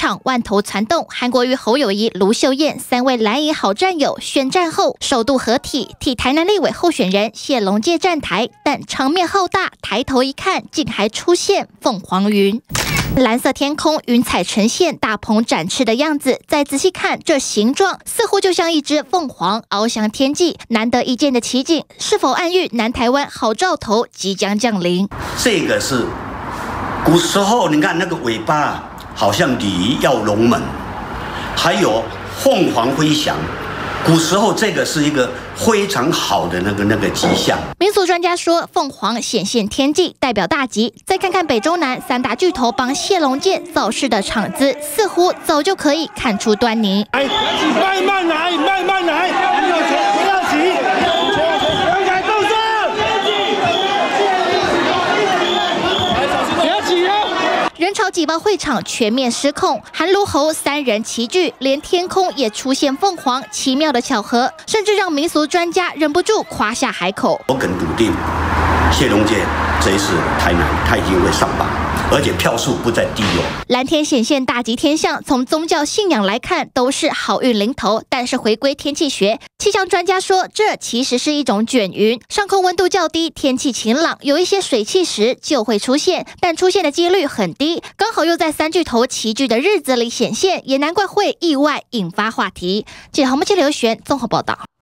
场万头攒动，韩国瑜、侯友宜、卢秀燕3位蓝营好战友宣战后首度合体，替台南立委候选人谢龙介站台，但场面浩大，抬头一看，竟还出现凤凰云。 蓝色天空，云彩呈现大鹏展翅的样子。再仔细看，这形状似乎就像一只凤凰翱翔天际，难得一见的奇景，是否暗喻南台湾好兆头即将降临？ 这个是古时候，你看那个尾巴好像鲤鱼跃龙门，还有凤凰飞翔。 古时候，这个是一个非常好的那个迹象。 民俗专家说，凤凰显现天际，代表大吉。再看看北中南3大巨头帮谢龙介造势的场子，似乎早就可以看出端倪。 慢慢来，慢慢来，不要急，人才动作，不要急哦。 人潮挤爆会场，全面失控。韩卢侯3人齐聚，连天空也出现凤凰，奇妙的巧合，甚至让民俗专家忍不住夸下海口。 我敢笃定，谢龙介这一次台南他一定会上榜，而且票数不再低哦。 蓝天显现大吉天象，从宗教信仰来看都是好运临头。但是回归天气学，气象专家说，这其实是一种卷云，上空温度较低，天气晴朗，有一些水汽时就会出现，但出现的几率很低。刚好又在3巨头齐聚的日子里显现，也难怪会意外引发话题。记者洪木记刘璇综合报道。